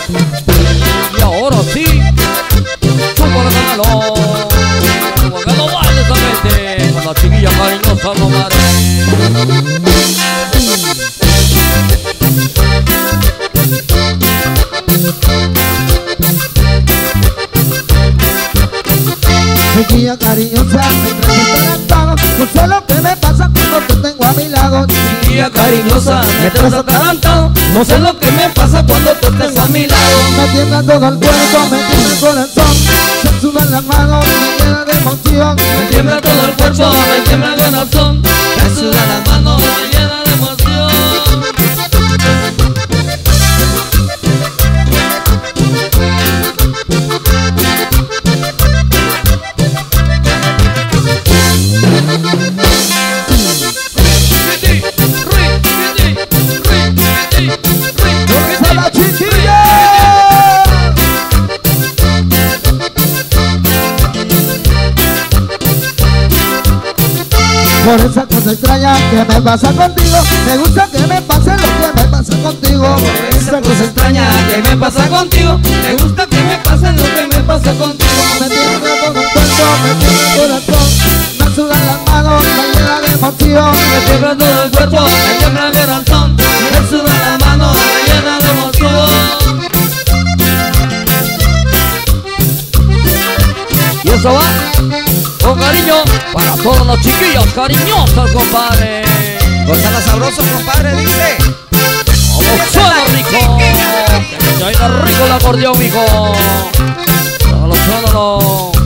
Y ahora sí, chúpalo canalón, porque no vale esa gente con la chiquilla cariñosa, compadre. Chiquilla cariñosa, me traes atarantado. No sé lo que me pasa cuando te tengo a mi lado. Chiquilla cariñosa, me traes atarantado. No sé lo que me pasa cuando te tengo a mi lado. Me tiembla todo el cuerpo, me tiembla el corazón. Se sudan las manos, me llena de emoción. Me tiembla todo el cuerpo, me tiembla el corazón. Me sudan las manos, me llena de emoción. Por esa cosa extraña que me pasa contigo, me gusta que me pase lo que me pasa contigo. Por esa cosa extraña que me pasa contigo, me gusta que me pase lo que me pasa contigo. Me tiembla todo el cuerpo, me tiembla el corazón. Me sudan las manos, me llena de emoción. Me tiembla todo el cuerpo, me tiembla el corazón. Me sudan las manos, me llena de emoción. Y eso va con cariño para todas las chiquillas cariñosas, compadre. Gózala sabroso, compadre, dice. ¡Como suena rico! ¡Que suena rico el acordeón, mijo! ¡Suénalo, suénalo!